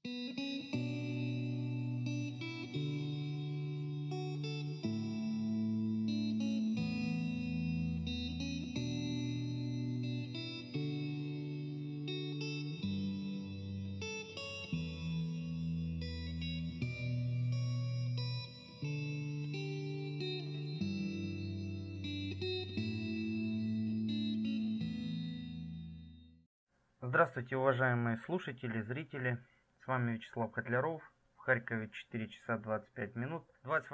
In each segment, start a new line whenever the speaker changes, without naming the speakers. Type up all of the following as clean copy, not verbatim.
Здравствуйте, уважаемые слушатели, зрители. С вами Вячеслав Котляров. В Харькове 4 часа 25 минут.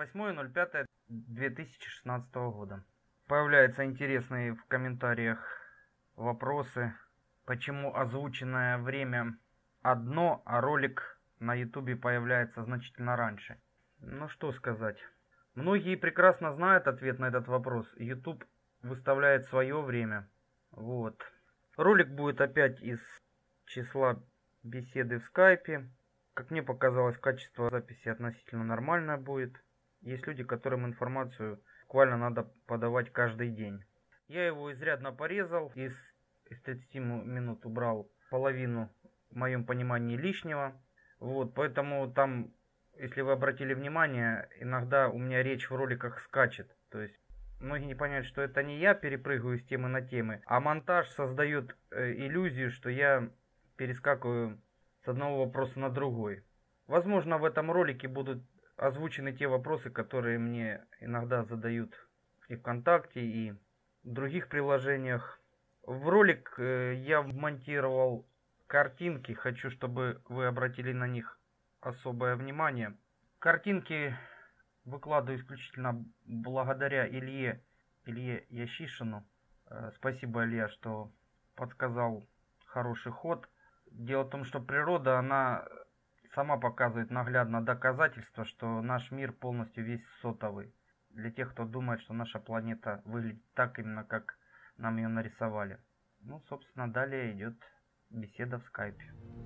28.05.2016 года. Появляются интересные в комментариях вопросы. Почему озвученное время одно, а ролик на ютубе появляется значительно раньше? Ну что сказать. Многие прекрасно знают ответ на этот вопрос. YouTube выставляет свое время. Вот. Ролик будет опять из числа беседы в скайпе. Как мне показалось, качество записи относительно нормальное будет. Есть люди, которым информацию буквально надо подавать каждый день. Я его изрядно порезал. Из 30 минут убрал половину, в моем понимании, лишнего. Вот, поэтому там, если вы обратили внимание, иногда у меня речь в роликах скачет. То есть многие не понимают, что это не я перепрыгиваю с темы на темы, а монтаж создает иллюзию, что я перескакиваю с одного вопроса на другой. Возможно, в этом ролике будут озвучены те вопросы, которые мне иногда задают и ВКонтакте, и в других приложениях. В ролик я вмонтировал картинки, хочу, чтобы вы обратили на них особое внимание. Картинки выкладываю исключительно благодаря Илье Ящишину. Спасибо, Илья, что подсказал хороший ход. Дело в том, что природа, она сама показывает наглядно доказательство, что наш мир полностью весь сотовый. Для тех, кто думает, что наша планета выглядит так именно, как нам ее нарисовали. Ну, собственно, далее идет беседа в скайпе.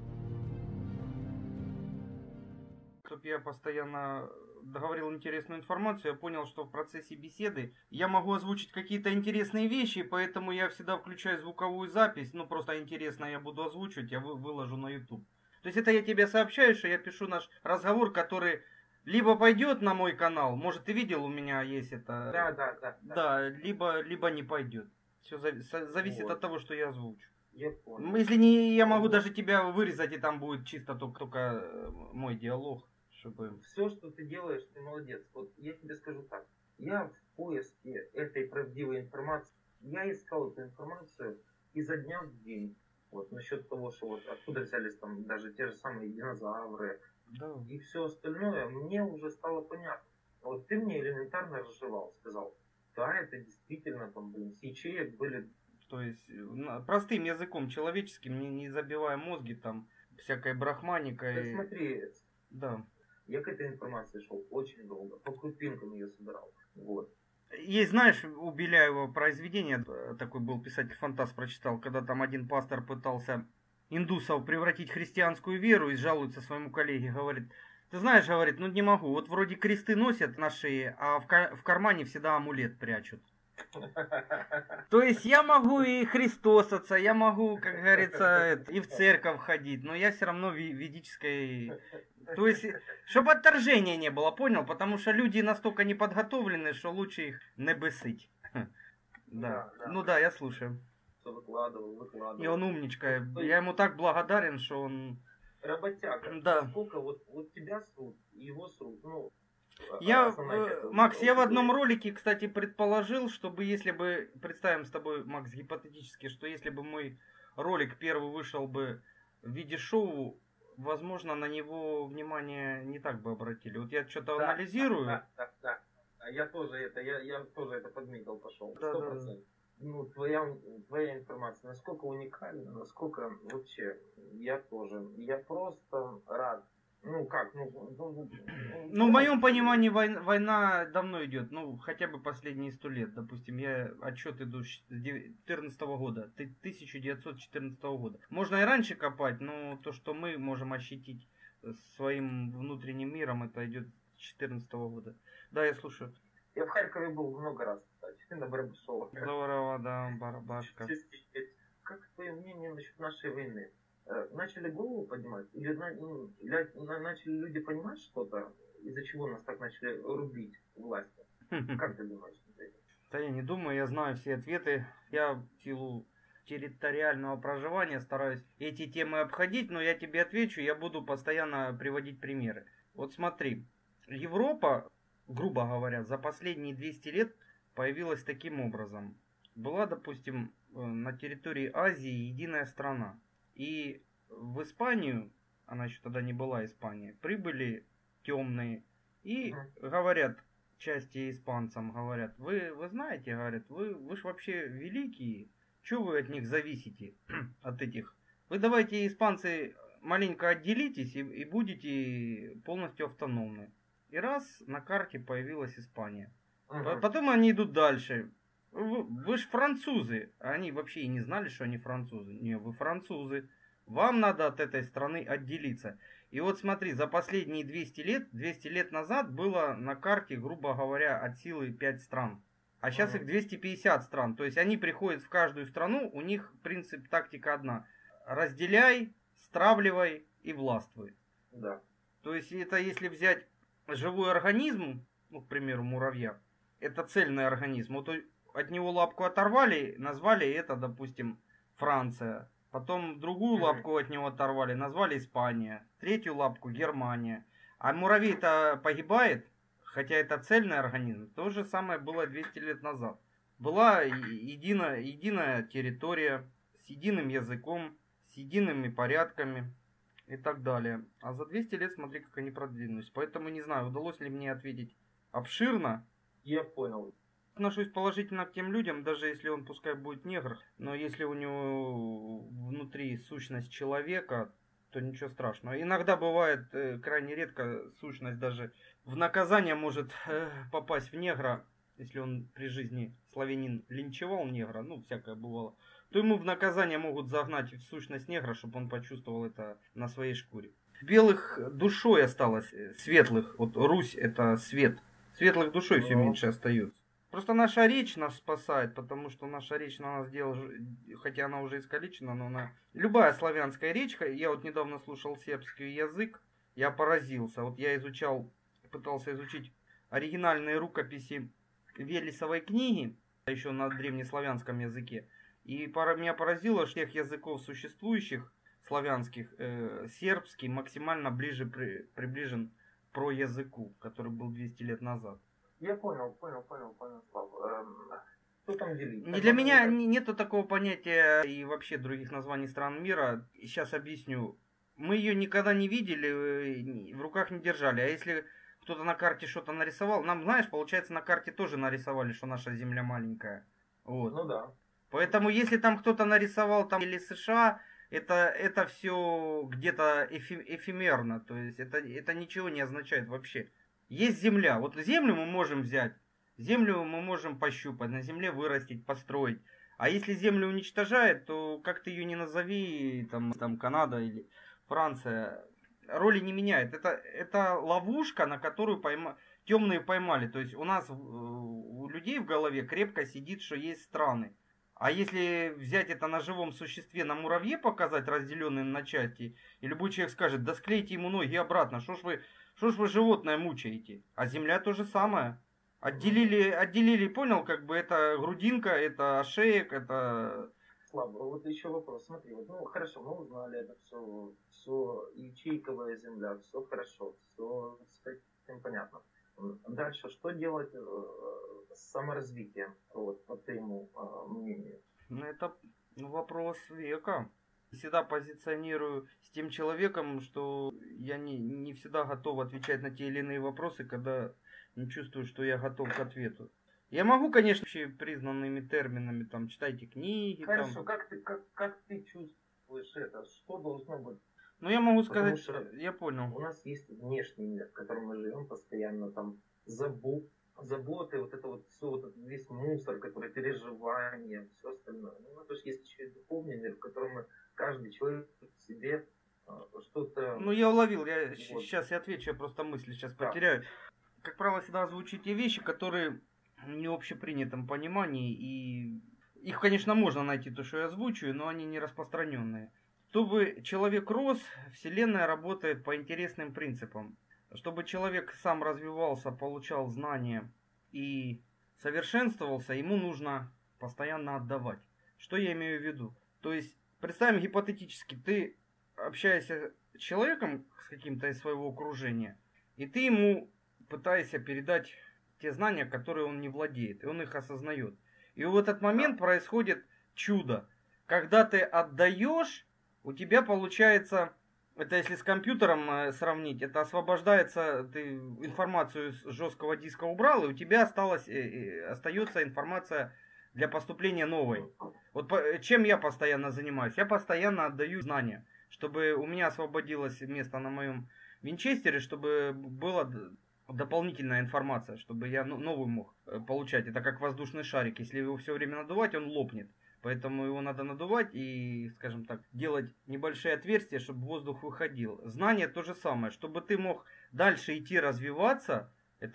Чтобы я постоянно договорил интересную информацию, я понял, что в процессе беседы я могу озвучить какие-то интересные вещи, поэтому я всегда включаю звуковую запись. Ну, просто интересно я буду озвучивать, я выложу на YouTube. То есть это я тебе сообщаю, что я пишу наш разговор, который либо пойдет на мой канал, может, ты видел, у меня есть это... Да, либо не пойдет. Все зависит от того, что я озвучу.
Я понял.
Если не, я могу даже тебя вырезать, и там будет чисто только мой диалог. Чтобы...
Все, что ты делаешь, ты молодец. Вот я тебе скажу так. Я в поиске этой правдивой информации, я искал эту информацию изо дня в день. Вот насчет того, что вот откуда взялись там даже те же самые динозавры,
да,
и все остальное, мне уже стало понятно. Вот ты мне элементарно разжевал, сказал, да, это действительно там, блин, с ячеек были...
То есть простым языком человеческим, не забивая мозги там всякой брахманикой.
Да смотри,
да.
Я к этой информации шел очень долго, по крупинкам ее собирал. Вот.
Есть, знаешь, у Беляева произведение, такой был писатель-фантаст, прочитал, когда там один пастор пытался индусов превратить в христианскую веру и жалуется своему коллеге, говорит, ты знаешь, говорит, ну не могу, вот вроде кресты носят на шее, а в кармане всегда амулет прячут. То есть я могу и христосаться, я могу, как говорится, и в церковь ходить, но я все равно ведической... То есть, чтобы отторжения не было, понял? Потому что люди настолько не подготовлены, что лучше их не бесить. Да. Ну да, я слушаю.
Выкладывал.
И он умничка. Я ему так благодарен, что он...
Работяга.
Да.
Сколько вот тебя срут, его срут, ну...
Макс, я в одном ролике, кстати, предположил, чтобы если бы, представим с тобой, Макс, гипотетически, что если бы мой ролик первый вышел бы в виде шоу, возможно, на него внимание не так бы обратили. Вот я что-то анализирую.
Да. Я тоже это подметил, пошел.
Да.
100%. Ну, твоя информация насколько уникальна, насколько вообще, я просто рад. Ну как,
в моем понимании война давно идет, ну хотя бы последние 100 лет, допустим, я отчет иду с 2014 года, 1914 года. Можно и раньше копать, но то, что мы можем ощутить своим внутренним миром, это идет с 2014 года. Да, я слушаю.
Я в Харькове был много раз, кстати, на Барабашова.
Здорово, да, Барабашка.
Как твое мнение насчет нашей войны? начали голову поднимать? Или начали люди понимать что-то, из-за чего нас так начали рубить власти? Как ты думаешь?
Да я не думаю, я знаю все ответы. Я в силу территориального проживания стараюсь эти темы обходить, но я тебе отвечу, я буду постоянно приводить примеры. Вот смотри, Европа, грубо говоря, за последние 200 лет появилась таким образом. Была, допустим, на территории Азии единая страна. И в Испанию, она еще тогда не была Испания, прибыли темные и говорят, части испанцам говорят, вы знаете, говорят, вы ж вообще великие, чего вы от них зависите, от этих? Вы давайте, испанцы, маленько отделитесь и будете полностью автономны. И раз на карте появилась Испания. Потом они идут дальше. Вы ж французы. Они вообще и не знали, что они французы. Не, вы французы. Вам надо от этой страны отделиться. И вот смотри, за последние 200 лет назад было на карте, грубо говоря, от силы 5 стран. А сейчас их 250 стран. То есть они приходят в каждую страну, у них принцип, тактика одна. Разделяй, стравливай и властвуй.
Да.
То есть это если взять живой организм, ну, к примеру, муравья, это цельный организм. Вот от него лапку оторвали, назвали это, допустим, Франция. Потом другую лапку от него оторвали, назвали Испания. Третью лапку Германия. А муравей-то погибает, хотя это цельный организм. То же самое было 200 лет назад. Была единая территория с единым языком, с едиными порядками и так далее. А за 200 лет смотри, как они продвинулись. Поэтому не знаю, удалось ли мне ответить обширно.
Я понял.
Отношусь положительно к тем людям, даже если он пускай будет негр, но если у него внутри сущность человека, то ничего страшного. Иногда бывает, крайне редко, сущность даже в наказание может попасть в негра, если он при жизни славянин линчевал негра, ну всякое бывало, то ему в наказание могут загнать в сущность негра, чтобы он почувствовал это на своей шкуре. Белых душой осталось, светлых, вот Русь это свет, светлых душой все меньше остается. Просто наша речь нас спасает, потому что наша речь на нас делала, хотя она уже искалечена, но она... Любая славянская речь, я вот недавно слушал сербский язык, я поразился. Вот я пытался изучить оригинальные рукописи Велесовой книги, еще на древнеславянском языке. И меня поразило, что тех языков существующих, славянских, сербский максимально ближе приближен к проязыку, который был 200 лет назад.
Я понял, Слав. Что там делить?
Не для меня нету такого понятия и вообще других названий стран мира. Сейчас объясню. Мы ее никогда не видели, в руках не держали. А если кто-то на карте что-то нарисовал, нам, знаешь, получается, на карте тоже нарисовали, что наша земля маленькая. Вот.
Ну да.
Поэтому если там кто-то нарисовал там или США, это все где-то эфемерно. То есть это ничего не означает вообще. Есть земля. Вот землю мы можем взять. Землю мы можем пощупать, на земле вырастить, построить. А если землю уничтожает, то как ты ее не назови, там Канада или Франция, роли не меняет. Это ловушка, на которую темные поймали. То есть у нас, у людей в голове крепко сидит, что есть страны. А если взять это на живом существе, на муравье показать, разделенным на части, и любой человек скажет, да склейте ему ноги обратно, что ж вы животное мучаете? А земля то же самое. Отделили, понял, как бы это грудинка, это ошеек, это...
Слабо. Вот еще вопрос. Смотри, вот, ну хорошо, мы узнали это все ячейковая земля, все хорошо, все с этим понятно. Дальше, что делать с саморазвитием, вот, по твоему мнению?
Ну, это вопрос века. Всегда позиционирую с тем человеком, что я не всегда готов отвечать на те или иные вопросы, когда не чувствую, что я готов к ответу. Я могу, конечно, признанными терминами, там, читайте книги.
Хорошо,
там.
как ты чувствуешь это? Что должно быть?
Ну, я могу сказать, что я понял.
У нас есть внешний мир, в котором мы живем постоянно, там, заботы, вот это вот все, вот этот весь мусор, который переживания, все остальное. Ну, это же есть еще и духовный мир, в котором мы, каждый человек в себе что-то...
Ну, я уловил, сейчас я отвечу, я просто мысли сейчас потеряю. Как правило, всегда озвучить те вещи, которые не в общепринятом понимании, и их, конечно, можно найти, то, что я озвучиваю, но они не распространенные. Чтобы человек рос, Вселенная работает по интересным принципам. Чтобы человек сам развивался, получал знания и совершенствовался, ему нужно постоянно отдавать. Что я имею в виду? То есть, представим гипотетически, ты общаешься с человеком, с каким-то из своего окружения, и ты ему пытаешься передать те знания, которые он не владеет, и он их осознает. И в этот момент происходит чудо. Когда ты отдаешь, у тебя получается, это если с компьютером сравнить, это освобождается, ты информацию с жесткого диска убрал, и у тебя остается информация для поступления новой. Вот чем я постоянно занимаюсь? Я постоянно отдаю знания, чтобы у меня освободилось место на моем винчестере, чтобы была дополнительная информация, чтобы я новую мог получать. Это как воздушный шарик. Если его все время надувать, он лопнет. Поэтому его надо надувать и, скажем так, делать небольшие отверстия, чтобы воздух выходил. Знание то же самое. Чтобы ты мог дальше идти развиваться, это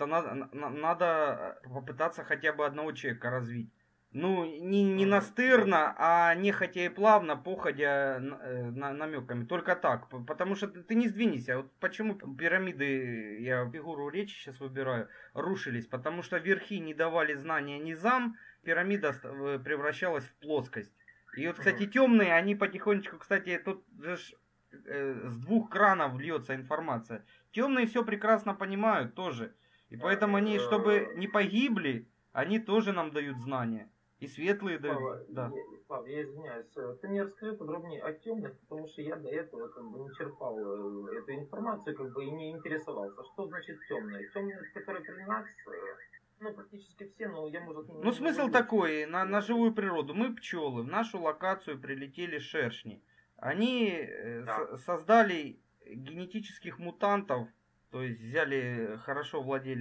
надо попытаться хотя бы одного человека развить. Ну, не настырно, а нехотя и плавно, походя намеками. Только так. Потому что ты не сдвинешься. Вот почему пирамиды, я фигуру речи сейчас выбираю, рушились. Потому что верхи не давали знания низам, пирамида превращалась в плоскость. И вот, кстати, темные, они потихонечку, кстати, тут же с двух кранов льется информация. Темные все прекрасно понимают тоже. И поэтому они, чтобы не погибли, они тоже нам дают знания. И светлые дают. Да.
Павел, я извиняюсь. Ты мне расскажи подробнее о темных, потому что я до этого как бы не черпал эту информацию, как бы и не интересовался. Что значит темные? Темные, которые при нас, ну, практически все, но я, может...
Ну, смысл такой, на живую природу. Мы пчелы, в нашу локацию прилетели шершни. Они создали генетических мутантов, то есть взяли, хорошо владели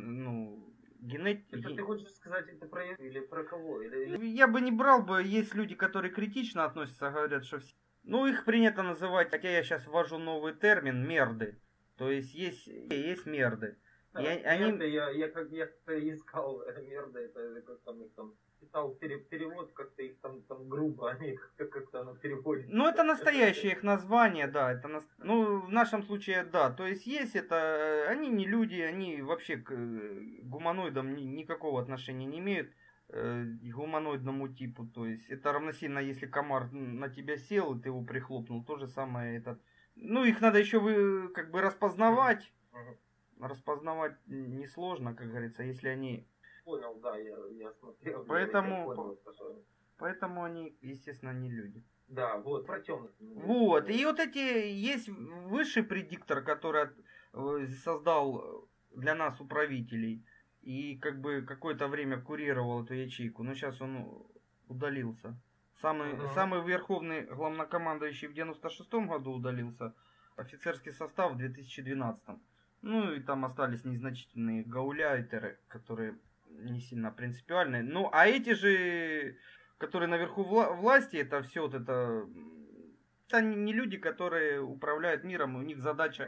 Это ты хочешь сказать, это про или про кого?
Я бы не брал бы, есть люди, которые критично относятся, говорят, что все... Ну, их принято называть, хотя я сейчас ввожу новый термин, мерды. То есть есть мерды.
Мерды, я как-то искал мерды, это как там их там читал перевод, как-то их там грубо, они как-то оно переводит.
Ну, это настоящее их название, да. Ну, в нашем случае, да. То есть это, они не люди, они вообще к гуманоидам никакого отношения не имеют, к гуманоидному типу. То есть это равносильно, если комар на тебя сел, и ты его прихлопнул. То же самое этот. Ну, их надо еще как бы распознавать. Распознавать несложно, как говорится, если они...
Понял, да, я смотрел.
Поэтому они, естественно, не люди.
Да, вот, про темных.
Вот, и вот эти, есть высший предиктор, который создал для нас управителей, и как бы какое-то время курировал эту ячейку, но сейчас он удалился. Самый верховный главнокомандующий в 96-м году удалился, офицерский состав в 2012-м. Ну и там остались незначительные гауляйтеры, которые не сильно принципиальные. Ну а эти же, которые наверху власти, это все вот это не люди, которые управляют миром, у них задача,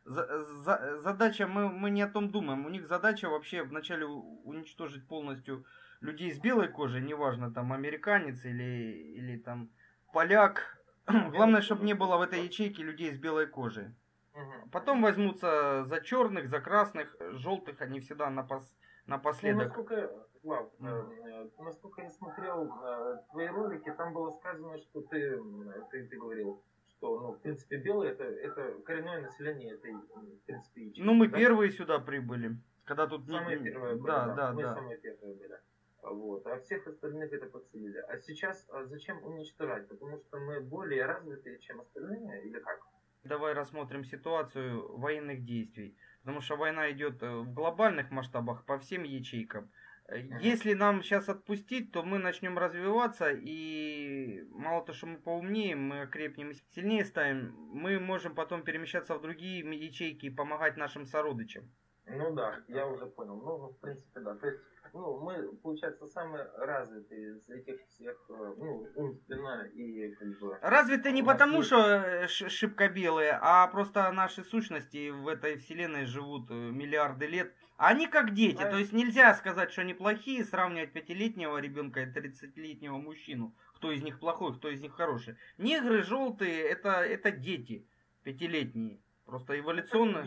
мы не о том думаем, у них задача вообще вначале уничтожить полностью людей с белой кожей, неважно там американец или там поляк, главное, чтобы не было в этой ячейке людей с белой кожей. Потом возьмутся за черных, за красных, желтых, они всегда напоследок.
Ну, насколько я смотрел твои ролики, там было сказано, что ты говорил, что, ну, в принципе, белые это коренное население этой, в принципе, ячейки.
Ну, мы первые сюда прибыли. Когда тут
самые первые были,
да.
Самые первые были. Вот. А всех остальных это подселили. А сейчас зачем уничтожать? Потому что мы более развитые, чем остальные, или как?
Давай рассмотрим ситуацию военных действий. Потому что война идет в глобальных масштабах по всем ячейкам. Если нам сейчас отпустить, то мы начнем развиваться, и мало то, что мы поумнее, мы окрепнем и сильнее станем, мы можем потом перемещаться в другие ячейки и помогать нашим сородичам.
Ну да, я уже понял. Ну, в принципе, да. То есть, ну, мы, получается, самые развитые из этих всех, ну, умственно и как бы...
Развиты не потому, что шибко белые, а просто наши сущности в этой вселенной живут миллиарды лет. Они как дети, то есть нельзя сказать, что они плохие, сравнивать 5-летнего ребенка и 30-летнего мужчину. кто из них плохой, кто из них хороший. Негры желтые это дети пятилетние. Просто эволюционно.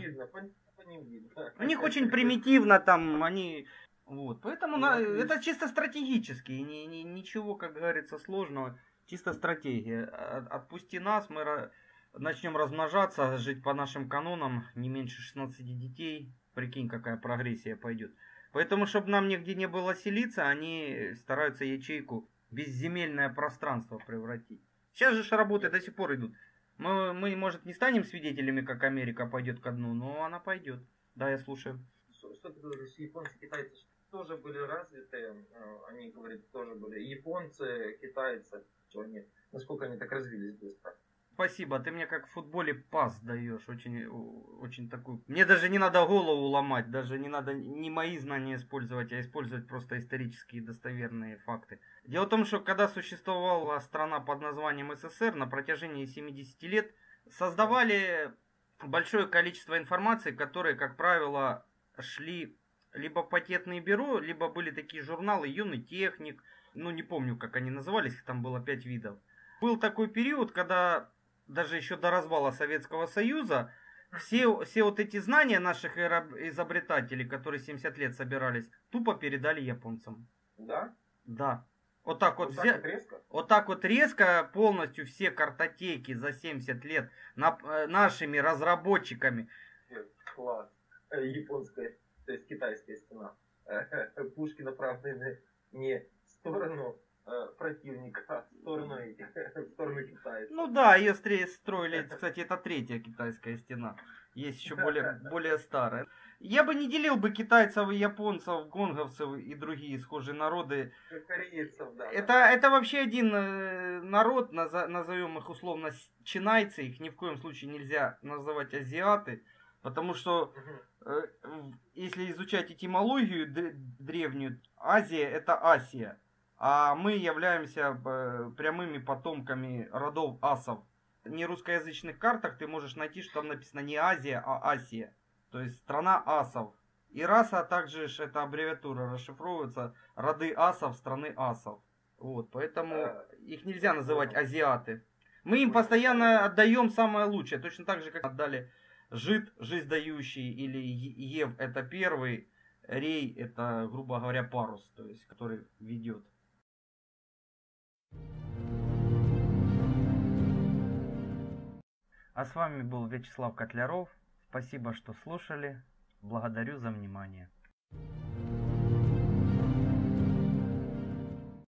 У них очень примитивно там, они... Вот, поэтому это чисто стратегически, ничего, как говорится, сложного, чисто стратегия. Отпусти нас, мы начнем размножаться, жить по нашим канонам, не меньше 16 детей, прикинь, какая прогрессия пойдет. Поэтому, чтобы нам нигде не было селиться, они стараются ячейку в безземельное пространство превратить. Сейчас же работы до сих пор идут. Мы, может, не станем свидетелями, как Америка пойдет ко дну, но она пойдет. Да, я слушаю.
Что ты говоришь, японцы, китайцы тоже были развиты, они, говорят, тоже были. Японцы, китайцы, насколько они так развились быстро.
Спасибо, ты мне как в футболе пас даешь, очень такую... Мне даже не надо голову ломать, даже не надо не мои знания использовать, а использовать просто исторические достоверные факты. Дело в том, что когда существовала страна под названием СССР, на протяжении 70 лет создавали большое количество информации, которые, как правило, шли либо в патентное бюро, либо были такие журналы «Юный техник», ну не помню, как они назывались, их там было 5 видов. Был такой период, когда даже еще до развала Советского Союза все вот эти знания наших изобретателей, которые 70 лет собирались, тупо передали японцам.
Да?
Да. Вот так вот резко полностью все картотеки за 70 лет нашими разработчиками.
Класс. Японская, то есть китайская стена. Пушки направлены не в сторону противника, а в сторону китайцев.
Ну да, ее строили, кстати, это третья китайская стена. Есть еще более старая. Я бы не делил бы китайцев и японцев, гонговцев и другие схожие народы.
Корейцев, да.
Это вообще один народ, назовем их условно чинайцы, их ни в коем случае нельзя называть азиаты. Потому что, если изучать этимологию древнюю, Азия это Асия. А мы являемся прямыми потомками родов асов. В нерусскоязычных картах ты можешь найти, что там написано не Азия, а Асия. То есть страна асов. И раса также эта аббревиатура расшифровывается роды асов страны асов. Вот, поэтому их нельзя называть азиаты. Мы им постоянно отдаем самое лучшее. Точно так же, как отдали жид, жизнь дающий, или ев это первый, рей это, грубо говоря, парус, то есть который ведет. А с вами был Вячеслав Котляров. Спасибо, что слушали. Благодарю за внимание.